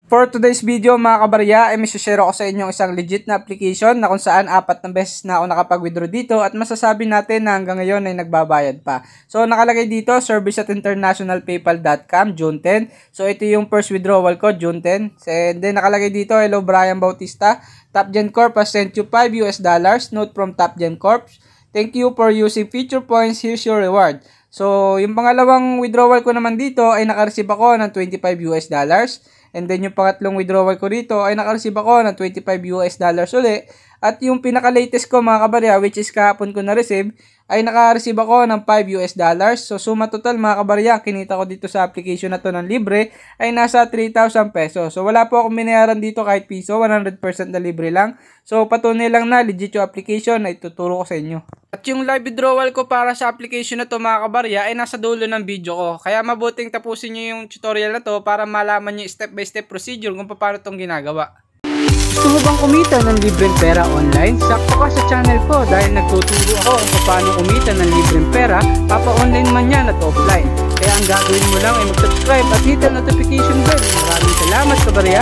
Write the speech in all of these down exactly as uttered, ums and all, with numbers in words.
For today's video mga kabarya, ay may share ako sa inyo isang legit na application na kung saan apat na beses na ako nakapag-withdraw dito at masasabi natin na hanggang ngayon ay nagbabayad pa. So nakalagay dito, service at international paypal dot com, June ten. So ito yung first withdrawal ko, June ten. And then nakalagay dito, hello Bryan Bautista, TopGen Corp has sent you five U S dollars, note from TopGen Corp. Thank you for using featurePoints, here's your reward. So yung pangalawang withdrawal ko naman dito ay nakareceive ako ng twenty-five U S dollars. And then yung pangatlong withdrawal ko dito ay naka-receive ako ng twenty-five U S dollars uli. At yung pinaka-latest ko mga kabarya, which is kahapon ko na-receive, ay naka-receive ako ng five U S dollars. So suma total mga kabarya, kinita ko dito sa application na to ng libre ay nasa three thousand pesos. So wala po akong binayaran dito kahit piso, one hundred percent na libre lang. So patunay lang na legit yung application na ituturo ko sa inyo. At yung live withdrawal ko para sa application na to mga kabarya ay nasa dulo ng video ko. Kaya mabuting tapusin nyo yung tutorial na to para malaman nyo step by step procedure kung paano itong ginagawa. Gusto mo bang kumita ng libreng pera online? Sakto ka sa channel ko dahil nagtuturo ako kung paano kumita ng libreng pera, papa-online man yan at offline. Kaya ang gagawin mo lang ay mag-subscribe at hit ang notification bell. Maraming salamat kabarya!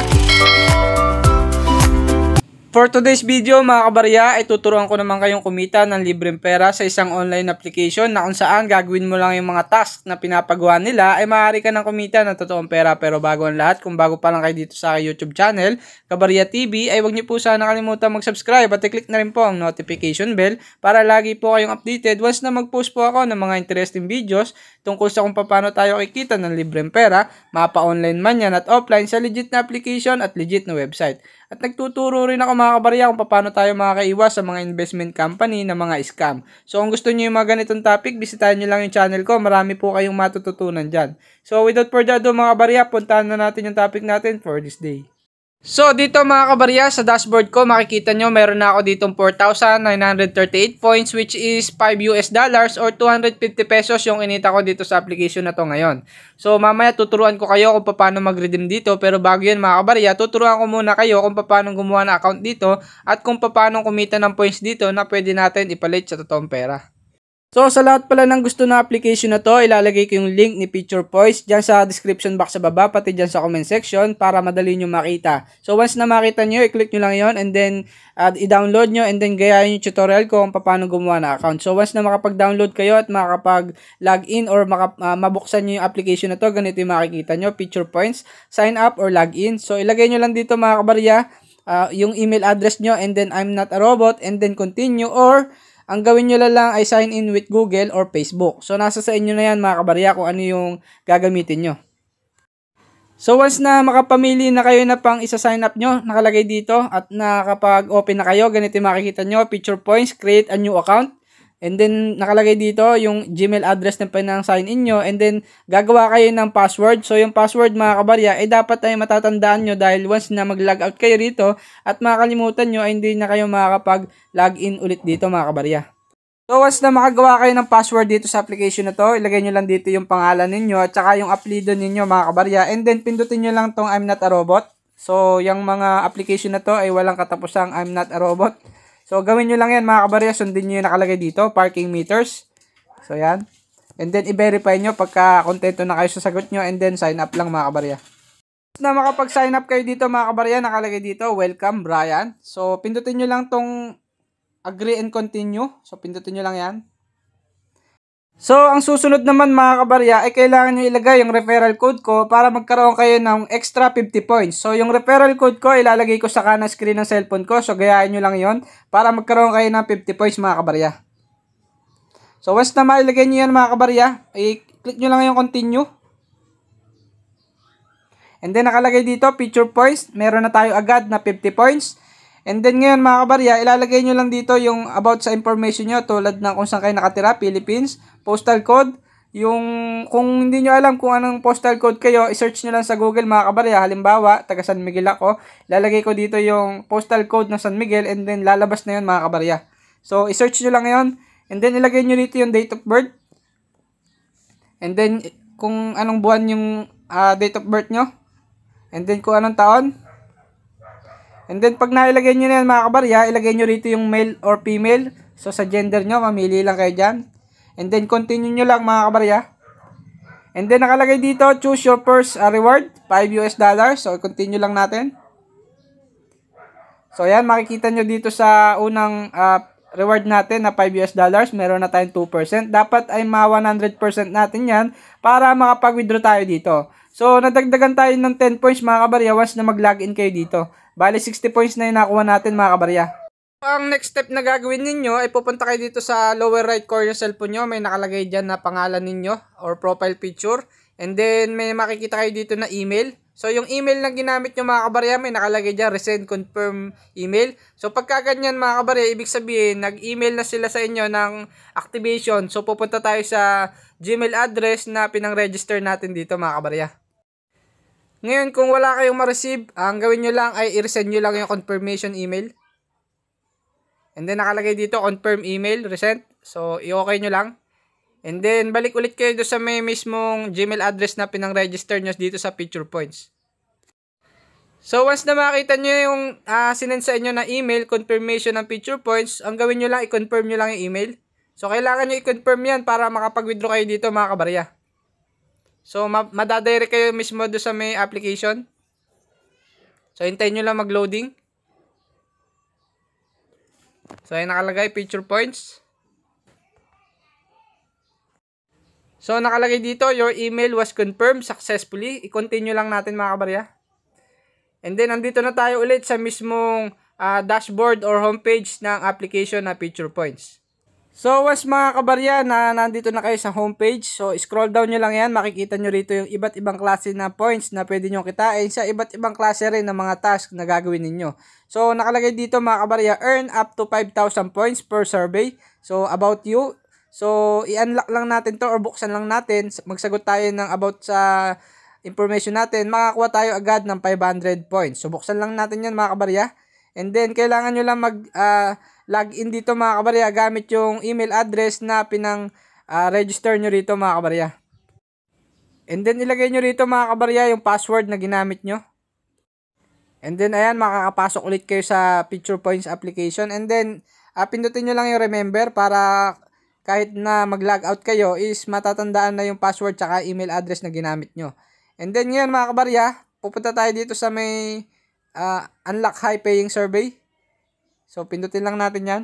For today's video mga kabarya, ay tuturuan ko naman kayong kumita ng libreng pera sa isang online application na kung saan gagawin mo lang yung mga task na pinapagawa nila ay maaari ka ng kumita ng totoong pera. Pero bago ang lahat, kung bago pa lang kayo dito sa YouTube channel, Ka-Barya T V, ay huwag niyo po sana kalimutan mag-subscribe at i-click na rin po ang notification bell para lagi po kayong updated once na mag-post po ako ng mga interesting videos tungkol sa kung paano tayo kikita ng libreng pera, mapa-online man yan at offline sa legit na application at legit na website. At nagtuturo rin ako mga kabarya kung paano tayo makakaiwas sa mga investment company na mga scam. So kung gusto niyo yung mga ganitong topic, bisitahin niyo lang yung channel ko. Marami po kayong matututunan dyan. So without further ado mga kabarya, puntahan na natin yung topic natin for this day. So dito mga kabarya, sa dashboard ko makikita nyo meron na ako ditong four thousand nine hundred thirty-eight points which is five U S dollars or two hundred fifty pesos yung inita ko dito sa application na to ngayon. So mamaya tuturuan ko kayo kung paano mag-redeem dito, pero bago yan mga kabarya, tuturuan ko muna kayo kung paano gumawa ng account dito at kung paano kumita ng points dito na pwede natin ipalit sa totoong pera. So sa lahat pala ng gusto na application na to, ilalagay ko yung link ni featurePoints dyan sa description box sa baba, pati dyan sa comment section para madali nyo makita. So once na makita nyo, i-click nyo lang yon and then uh, i-download nyo and then gayahin yung tutorial ko kung paano gumawa ng account. So once na makapag-download kayo at makapag-login or maka, uh, mabuksan nyo yung application na to, ganito yung makikita nyo, featurePoints, sign up or login. So ilagay nyo lang dito mga kabarya, uh, yung email address nyo and then I'm not a robot and then continue, or ang gawin nyo lang ay sign in with Google or Facebook. So, nasa sa inyo na yan mga kabarya kung ano yung gagamitin nyo. So, once na makapamili na kayo na pang isa-sign up nyo, nakalagay dito at nakapag-open na kayo, ganito yung makikita nyo, featurePoints, create a new account. And then, nakalagay dito yung Gmail address na pinang sign in nyo. And then, gagawa kayo ng password. So, yung password mga kabarya, ay dapat ay matatandaan nyo dahil once na mag-log out kayo rito at makakalimutan nyo, ay hindi na kayo makakapag-login ulit dito mga kabarya. So, once na makagawa kayo ng password dito sa application na to, ilagay nyo lang dito yung pangalan ninyo at saka yung apelido ninyo mga kabarya. And then, pindutin nyo lang tong I'm not a robot. So, yung mga application na to ay walang katapusang I'm not a robot. So, gawin nyo lang yan mga kabarya, sundin nyo yung nakalagay dito, parking meters. So, yan. And then, i-verify nyo pagka kontento na kayo sa sagot nyo and then sign up lang mga kabarya. Na makapag-sign up kayo dito mga kabarya, nakalagay dito, welcome Bryan. So, pindutin nyo lang tong agree and continue. So, pindutin nyo lang yan. So, ang susunod naman mga kabarya ay kailangan nyo ilagay yung referral code ko para magkaroon kayo ng extra fifty points. So, yung referral code ko ilalagay ko sa kanang screen ng cellphone ko. So, gayahin nyo lang yon para magkaroon kayo ng fifty points mga kabarya. So, once na mailagay nyo yan mga kabarya, i-click nyo lang yung continue. And then, nakalagay dito, featurePoints. Meron na tayo agad na fifty points. And then ngayon mga kabarya, ilalagay nyo lang dito yung about sa information nyo tulad ng kung saan kayo nakatira, Philippines, postal code. Yung kung hindi nyo alam kung anong postal code kayo, i-search nyo lang sa Google mga kabarya. Halimbawa, taga San Miguel ako. Ilalagay ko dito yung postal code ng San Miguel and then lalabas na yun mga kabarya. So, i-search nyo lang yun. And then ilagay nyo dito yung date of birth. And then kung anong buwan yung uh, date of birth nyo. And then kung anong taon. And then, pag nailagay nyo na yan mga kabarya, ilagay nyo rito yung male or female. So, sa gender nyo, mamili lang kayo dyan. And then, continue nyo lang mga kabarya. And then nakalagay dito, choose your first uh, reward, five U S dollars. So i-continue lang natin. So ayan, makikita nyo dito sa unang uh, reward natin na five U S dollars, meron na tayong two percent. Dapat ay ma one hundred percent natin yan para makapag-withdraw tayo dito. So nadagdagan tayo ng ten points mga kabarya once na mag-login kayo dito. Bali sixty points na yung nakuha natin mga kabarya. Ang next step na gagawin ninyo ay pupunta kayo dito sa lower right corner ng cellphone nyo. May nakalagay dyan na pangalan ninyo or profile picture. And then may makikita kayo dito na email. So yung email na ginamit nyo mga kabarya, may nakalagay dyan resend confirm email. So pagka ganyan mga kabarya, ibig sabihin nag-email na sila sa inyo ng activation. So pupunta tayo sa Gmail address na pinang-register natin dito mga kabarya. Ngayon kung wala kayong ma-receive, ang gawin nyo lang ay i-resend nyo lang yung confirmation email. And then nakalagay dito confirm email, resend. So i-okay nyo lang. And then balik ulit kayo doon sa may mismong Gmail address na pinang-register nyo dito sa featurePoints. So once na makita nyo yung uh, sinend sa inyo na email, confirmation ng featurePoints, ang gawin nyo lang, i-confirm nyo lang yung email. So kailangan nyo i-confirm yan para makapag-withdraw kayo dito mga kabarya. So ma madadirect kayo mismo doon sa may application. So hintayin nyo lang mag-loading. So ay nakalagay featurePoints. So nakalagay dito your email was confirmed successfully. I-continue lang natin mga kabarya. And then andito na tayo ulit sa mismong uh, dashboard or homepage ng application na featurePoints. So once mga kabarya na nandito na kayo sa homepage, so scroll down nyo lang yan, makikita nyo rito yung iba't ibang klase na points na pwede nyo kitain sa iba't ibang klase rin ng mga task na gagawin ninyo. So nakalagay dito mga kabarya, earn up to five thousand points per survey. So about you. So i-unlock lang natin to or buksan lang natin, magsagot tayo ng about sa information natin, makakuha tayo agad ng five hundred points. So buksan lang natin yan mga kabarya. And then kailangan nyo lang mag uh, log in dito mga kabarya gamit yung email address na pinang uh, register nyo rito mga kabarya. And then ilagay nyo rito mga kabarya yung password na ginamit nyo. And then ayan, makakapasok ulit kayo sa featurePoints application. And then uh, pindutin nyo lang yung remember para kahit na mag-log out kayo is matatandaan na yung password tsaka email address na ginamit nyo. And then ngayon mga kabarya, pupunta tayo dito sa may uh, unlock high paying survey. So pindutin lang natin yan.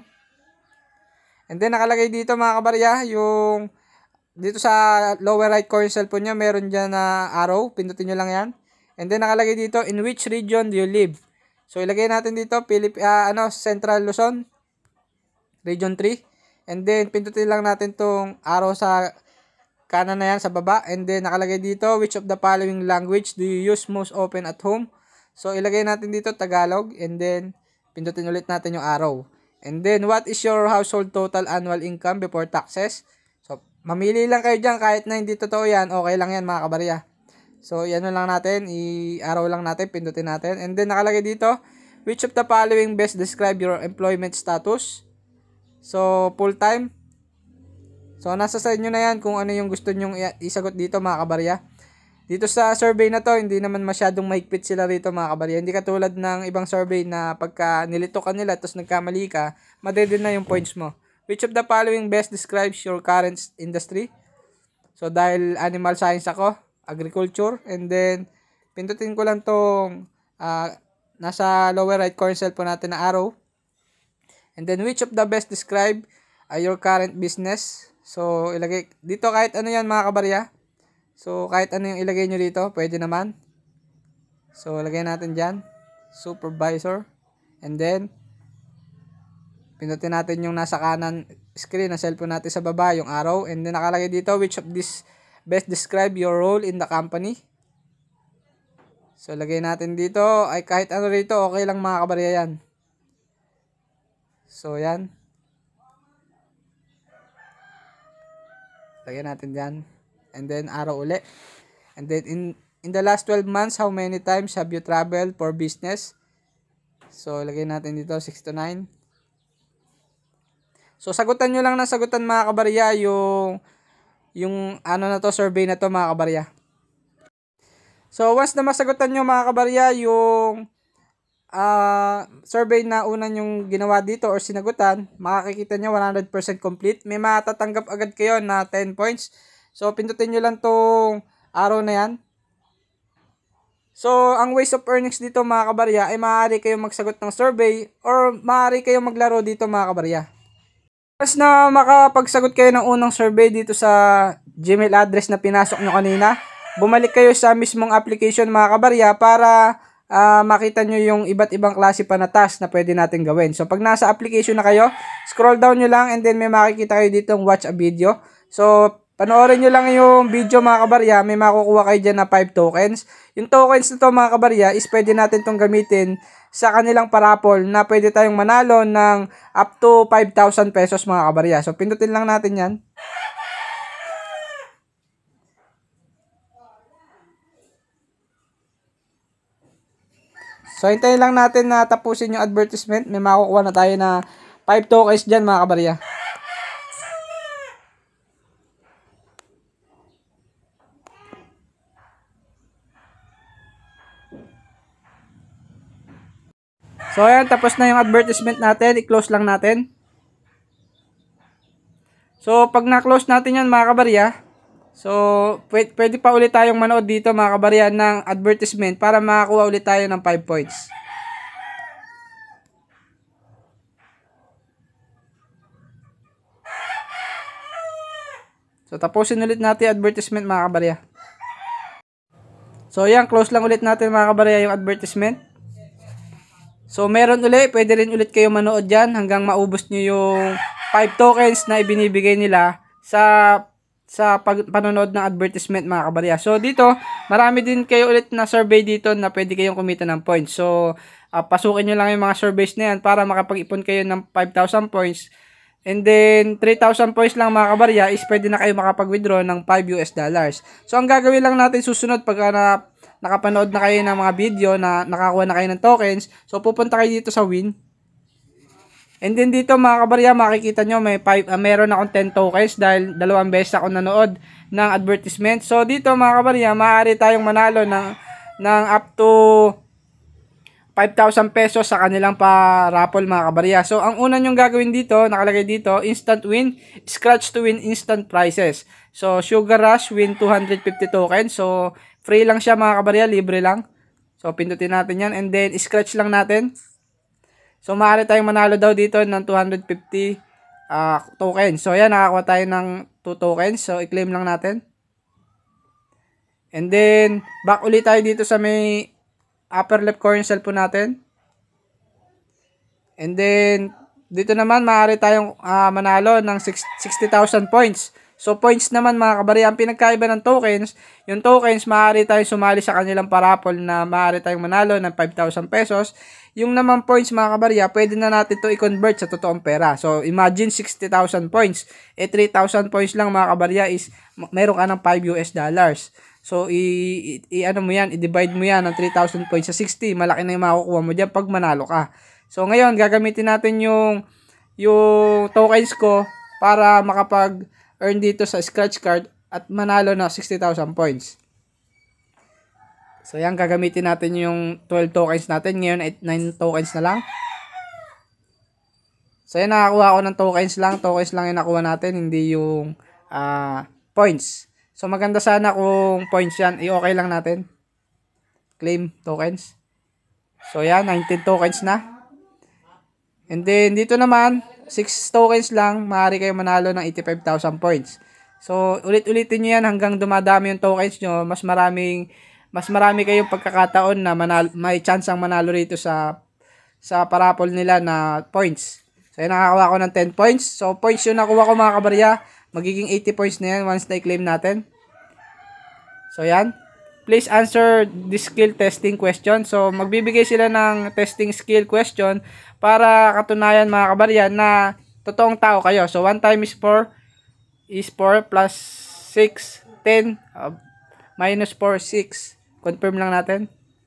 And then nakalagay dito mga kabarya, yung dito sa lower right corner cellphone nyo, meron dyan na arrow. Pindutin nyo lang yan. And then nakalagay dito, in which region do you live? So ilagay natin dito, Pilip, uh, ano, Central Luzon, Region three. And then pindutin lang natin tong arrow sa kanan na yan sa baba. And then nakalagay dito, which of the following language do you use most often at home? So ilagay natin dito Tagalog. And then pindutin ulit natin yung arrow. And then what is your household total annual income before taxes? So mamili lang kayo dyan, kahit na hindi totoo yan, okay lang yan mga kabarya. So yan lang natin, i-arrow lang natin, pindutin natin. And then nakalagay dito, which of the following best describe your employment status? So full time. So nasa sa inyo na yan kung ano yung gusto nyong isagot dito mga kabarya. Dito sa survey na to, hindi naman masyadong mahigpit sila rito mga kabarya. Hindi katulad ng ibang survey na pagka nilito ka nila tapos nagkamali ka, madede na yung points mo. Which of the following best describes your current industry? So dahil animal science ako, agriculture. And then pindutin ko lang tong uh, nasa lower right corner cellphone natin na arrow. And then which of the best describe uh, your current business? So ilagay dito kahit ano yan mga kabarya. So kahit ano yung ilagay nyo dito, pwede naman. So ilagay natin dyan, supervisor. And then pindutin natin yung nasa kanan screen ng cellphone natin sa baba, yung arrow. And then nakalagay dito, which of this best describe your role in the company? So lagay natin dito, ay kahit ano rito, okay lang mga kabarya yan. So yan. Lagay natin dyan. And then arrow uli. And then in in the last twelve months, how many times have you traveled for business? So lagay natin dito six to nine. So sagutan nyo lang ng sagutan mga kabarya yung yung ano na to, survey na to mga kabarya. So once na masagutan nyo mga kabarya yung uh, survey na una yung ginawa dito or sinagutan, makikita nyo one hundred percent complete. May matatanggap agad kayo na ten points. So pindutin nyo lang tong araw na yan. So, ang ways of earnings dito mga kabarya ay maaari kayong magsagot ng survey or maaari kayong maglaro dito mga kabarya. Once na makapagsagot kayo ng unang survey dito sa Gmail address na pinasok nyo kanina, bumalik kayo sa mismong application mga kabarya para uh, makita nyo yung iba't ibang klase pa na task na pwede natin gawin. So, pag nasa application na kayo, scroll down nyo lang and then may makikita kayo dito watch a video. So, panoorin nyo lang yung video mga kabarya, may makukuha kayo dyan na five tokens. Yung tokens na to mga kabarya is pwede natin itong gamitin sa kanilang parapol na pwede tayong manalo ng up to five thousand pesos mga kabarya. So, pindutin lang natin yan. So, hintayin lang natin na tapusin yung advertisement. May makukuha na tayo na five tokens dyan mga kabarya. So, ayan, tapos na yung advertisement natin. I-close lang natin. So, pag na-close natin yan mga kabarya, so, pwede, pwede pa ulit tayong manood dito mga kabarya ng advertisement para makakuha ulit tayo ng five points. So, tapusin ulit natin yung advertisement mga kabarya. So, ayan, close lang ulit natin mga kabarya yung advertisement. So, meron ulit, pwede rin ulit kayo manood dyan hanggang maubos nyo yung five tokens na ibinibigay nila sa sa pag, panonood ng advertisement mga kabarya. So, dito, marami din kayo ulit na survey dito na pwede kayong kumita ng points. So, uh, pasukin nyo lang yung mga surveys na yan para makapag-ipon kayo ng five thousand points. And then, three thousand points lang mga kabarya is pwede na kayo makapag-withdraw ng five U S dollars. So, ang gagawin lang natin susunod pagka na nakapanood na kayo ng mga video na nakakuha na kayo ng tokens. So, pupunta kayo dito sa win. And then dito mga kabarya, makikita nyo may five, uh, meron akong ten tokens dahil dalawang beses ako nanood ng advertisement. So, dito mga kabarya, maaari tayong manalo ng, ng up to five thousand pesos sa kanilang pa-raffle mga kabarya. So, ang una nyong gagawin dito, nakalagay dito, instant win, scratch to win instant prizes. So, Sugar Rush win two hundred fifty tokens. So, free lang siya mga kabarya, libre lang. So, pindutin natin yan. And then, scratch lang natin. So, maaari tayong manalo daw dito ng two hundred fifty uh, tokens. So, ayan, nakakuha tayo ng two tokens. So, i-claim lang natin. And then, back ulit tayo dito sa may upper left corner cellphone natin. And then, dito naman, maaari tayong uh, manalo ng sixty thousand points. So, points naman mga kabarya, ang pinagkaiba ng tokens, yung tokens, maaari tayong sumali sa kanilang parapol na maaari tayong manalo ng five thousand pesos. Yung naman points mga kabarya, pwede na natin to i-convert sa totoong pera. So, imagine sixty thousand points. Eh, three thousand points lang mga kabarya is, mayroon ka ng five U S dollars. So, i, i, i ano mo yan, i-divide mo yan ng three thousand points sa sixty. Malaki na yung makukuha mo dyan pag manalo ka. So, ngayon, gagamitin natin yung, yung tokens ko para makapag earn dito sa scratch card at manalo na sixty thousand points. So, yan, gagamitin natin yung twelve tokens natin. Ngayon, nine tokens na lang. So, yan, nakakuha ako ng tokens lang. Tokens lang yung nakuha natin, hindi yung uh, points. So, maganda sana kung points yan. I-okay lang natin. Claim tokens. So, yan, nineteen tokens na. And then, dito naman, six tokens lang, maaari kayo manalo ng eighty-five thousand points. So, ulit-ulitin nyo yan hanggang dumadami yung tokens nyo. Mas maraming, mas marami kayong pagkakataon na manalo, may chance ang manalo rito sa, sa parapol nila na points. So, yan, nakakuha ko ng ten points. So, points yung nakuha ko mga kabarya. Magiging eighty points na yan once na-claim natin. So, yan. Please answer this skill testing question. So, magbibigay sila ng testing skill question para katunayan mga kabarya na totoong tao kayo. So, one times four is four plus six, ten, uh, minus four, six. Confirm lang natin.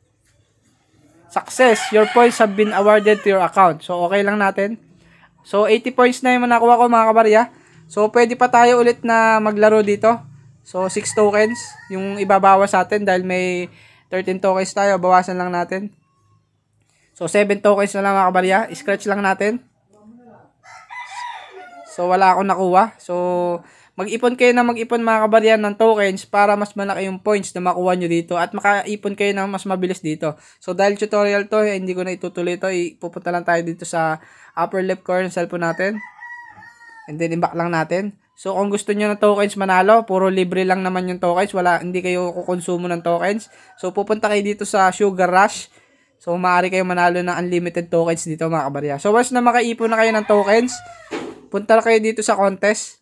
Success. Your points have been awarded to your account. So, okay lang natin. So, eighty points na yung nakuha ko mga kabarya. So, pwede pa tayo ulit na maglaro dito. So, six tokens yung ibabawas sa atin dahil may thirteen tokens tayo. Bawasan lang natin. So, seven tokens na lang mga kabarya. Scratch lang natin. So, wala akong nakuha. So, mag-ipon kayo na mag-ipon mga kabarya ng tokens para mas malaki yung points na makuha nyo dito at makaipon kayo ng mas mabilis dito. So dahil tutorial to, eh, hindi ko na itutuloy ito, ipupunta lang tayo dito sa upper left corner ng cellphone natin. And then i-back lang natin. So kung gusto nyo ng tokens manalo, puro libre lang naman yung tokens, wala, hindi kayo kukonsumo ng tokens. So pupunta kayo dito sa Sugar Rush. So maaari kayo manalo ng unlimited tokens dito mga kabarya. So once na makaipon na kayo ng tokens, punta kayo dito sa contest.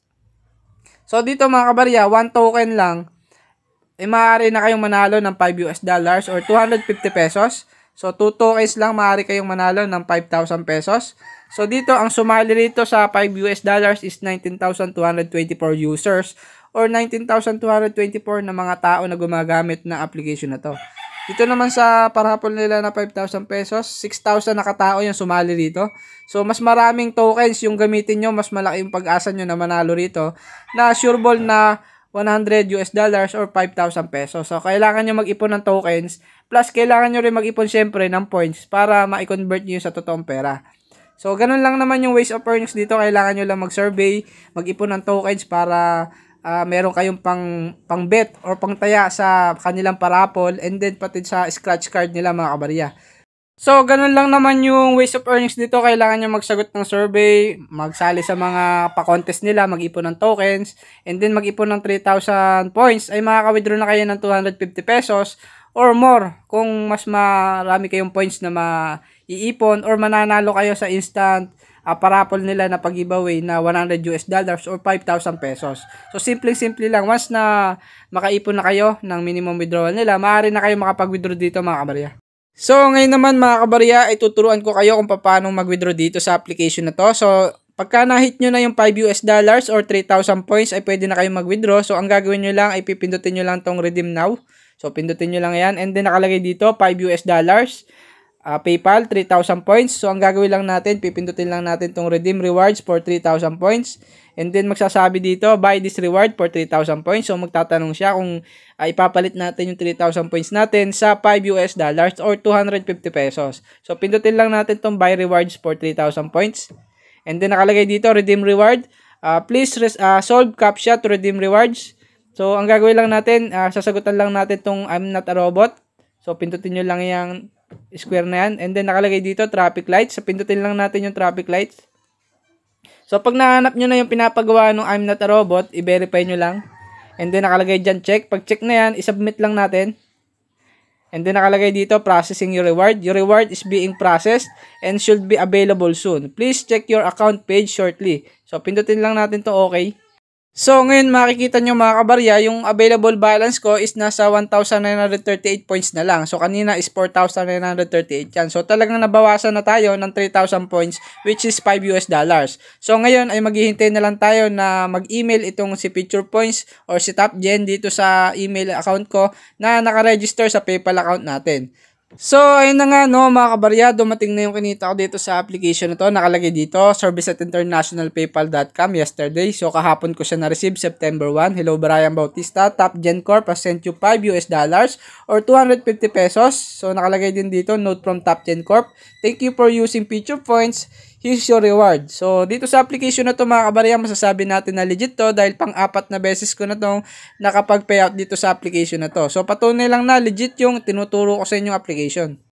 So dito mga kabarya, one token lang, eh maaari na kayong manalo ng five U S dollars or two hundred fifty pesos. So two tokens lang, maaari kayong manalo ng five thousand pesos. So dito, ang sumali rito sa five U S dollars is nineteen thousand two hundred twenty-four users or nineteen thousand two hundred twenty-four na mga tao na gumagamit ng application na to. Dito naman sa parapol nila na five thousand pesos, six thousand na katao yung sumali rito. So, mas maraming tokens yung gamitin nyo, mas malaki yung pag-asa nyo na manalo rito na sure ball na one hundred U S dollars or five thousand pesos. So, kailangan nyo mag-ipon ng tokens plus kailangan nyo rin mag-ipon syempre ng points para ma-convert nyo sa totoong pera. So, ganun lang naman yung ways of earnings dito. Kailangan nyo lang mag-survey, mag-ipon ng tokens para Uh, meron kayong pang, pang bet or pang taya sa kanilang parapol and then pati sa scratch card nila mga kabarya. So, ganun lang naman yung ways of earnings dito. Kailangan nyo magsagot ng survey, magsali sa mga pa-contest nila, mag-ipon ng tokens, and then mag-ipon ng three thousand points ay makaka-withdraw na kayo ng two hundred fifty pesos or more kung mas marami kayong points na ma-iipon or mananalo kayo sa instant Uh, parapol nila na pag-giveaway na one hundred U S dollars or five thousand pesos. So, simple-simple lang. Once na makaipon na kayo ng minimum withdrawal nila, maaari na kayo makapag-withdraw dito mga kabarya. So, ngayon naman mga kabarya, ay tuturuan ko kayo kung paano mag-withdraw dito sa application na to. So, pagka na-hit nyo na yung five U S dollars or three thousand points, ay pwede na kayo mag-withdraw. So, ang gagawin nyo lang ay pipindutin nyo lang tong redeem now. So, pindutin nyo lang yan. And then, nakalagay dito five U S dollars. Uh, PayPal, three thousand points. So, ang gagawin lang natin, pipindutin lang natin tong redeem rewards for three thousand points. And then, magsasabi dito, buy this reward for three thousand points. So, magtatanong siya kung uh, ipapalit natin yung three thousand points natin sa five U S dollars or two hundred fifty pesos. So, pindutin lang natin tong buy rewards for three thousand points. And then, nakalagay dito, redeem reward. Uh, please uh, solve CAPTCHA to redeem rewards. So, ang gagawin lang natin, uh, sasagutan lang natin tong I'm not a robot. So, pindutin nyo lang yung square na yan. And then, nakalagay dito, traffic lights. So, pindutin lang natin yung traffic lights. So, pag nahanap nyo na yung pinapagawa ng I'm not a robot, i-verify nyo lang. And then, nakalagay dyan, check. Pag check na yan, i-submit lang natin. And then, nakalagay dito, processing your reward. Your reward is being processed and should be available soon. Please check your account page shortly. So, pindutin lang natin to okay. So, ngayon makikita nyo mga kabarya, yung available balance ko is nasa one thousand nine hundred thirty-eight points na lang. So, kanina is four thousand nine hundred thirty-eight yan. So, talagang nabawasan na tayo ng three thousand points which is five U S dollars. So, ngayon ay maghihintay na lang tayo na mag-email itong si featurePoints or si TopGen dito sa email account ko na nakaregister sa PayPal account natin. So, ayun na nga no mga kabarya, dumating na yung kinita ko dito sa application na to. Nakalagay dito, service at international paypal dot com yesterday. So, kahapon ko siya na-receive, September first. Hello, bryanbrazilbautista. TopGen Corp has sent you five U S dollars or two hundred fifty pesos. So, nakalagay din dito, note from TopGen Corp. Thank you for using featurePoints. Here's your reward. So, dito sa application na to mga kabarya, masasabi natin na legit to dahil pang-apat na beses ko na tong nakapag-payout dito sa application na to. So, patunay lang na legit yung tinuturo ko sa inyong application.